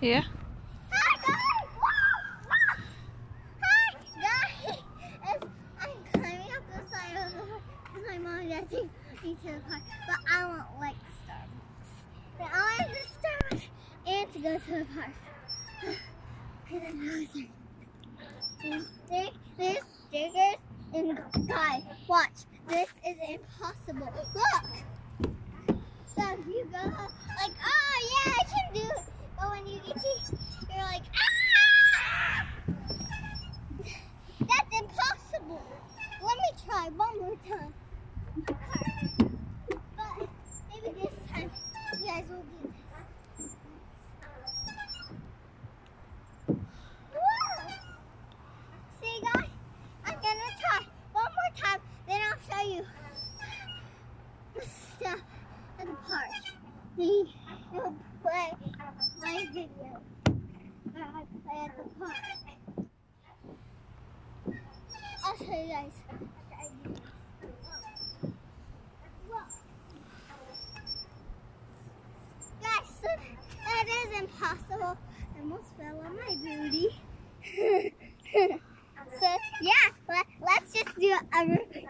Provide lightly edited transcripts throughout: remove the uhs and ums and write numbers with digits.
Yeah. Hi guys! Hi guys! I'm climbing up the side of the park because my mom and dad take me to the park, but I don't like Starbucks. But I like the Starbucks and to go to the park. And there's stickers and guys, watch. This is impossible. Look! So you go like, oh yeah, I can do it. But when you get to, you're like, ah! That's impossible. Let me try one more time. But maybe this time you guys will do this. Whoa! See guys, I'm gonna try one more time, then I'll show you the stuff at the park. Then you'll play my video where I play at the park. I'll show you guys after I do this. Whoa. Guys, so that is impossible. I almost fell on my booty. So yeah, let's just do a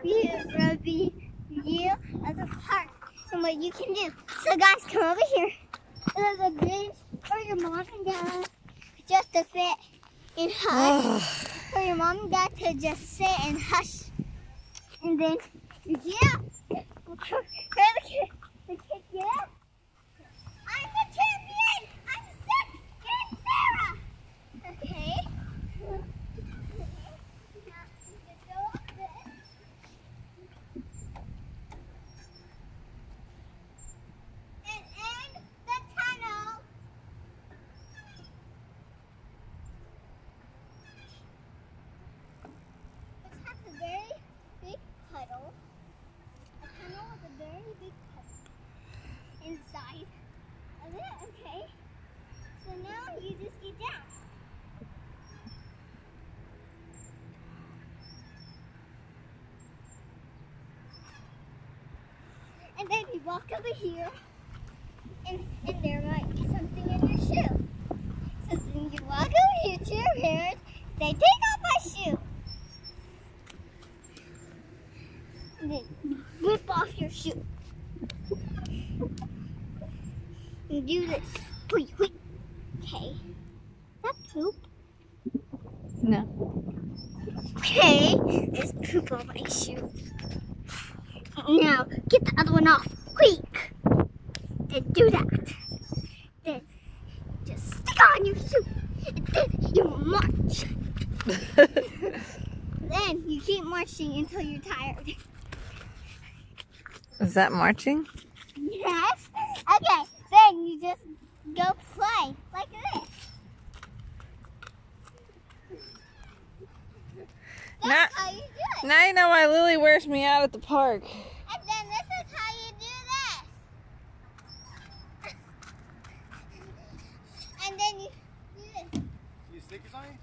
review of the park and what you can do. So guys, come over here. There's a bench for your mom and dad just to sit and hush. For your mom and dad to just sit and hush. And then, yeah. The kid, yeah. I'm the champion. I'm Sarah. Okay. Inside of it, okay? So now you just get down. And then you walk over here, and there might be something in your shoe. So then you walk over here to your parents, say, take off my shoe. And then you whip off your shoe. And do this. Wait. Okay. That poop? No. Okay. There's poop on my shoe. Now, get the other one off. Quick. Then do that. Then just stick on your shoe. And then you march. Then you keep marching until you're tired. Is that marching? Yes. Okay. Then you just go play like this. That's how you do it. Now you know why Lily wears me out at the park. And then this is how you do this. And then you do this. You stickers on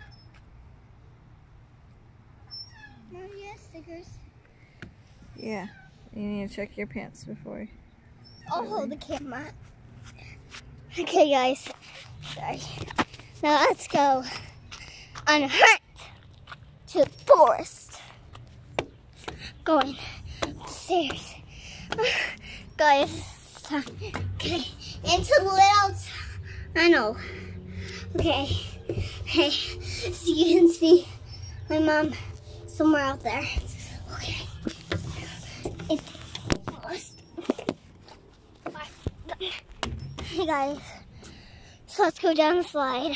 you? No, you have stickers. Yeah. You need to check your pants before. I'll hold the camera. Okay, guys. Sorry. Now let's go on a hunt to the forest. Going upstairs. Guys, okay. Into the little tunnel. Okay. Hey, so you can see my mom somewhere out there. Okay. Hey guys, so let's go down the slide.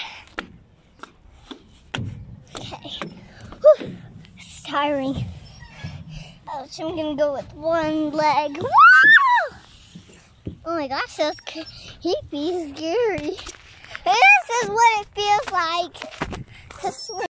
Okay, whew. It's tiring. Oh, so I'm gonna go with one leg. Woo! Oh my gosh, that's creepy, scary. This is what it feels like to swim.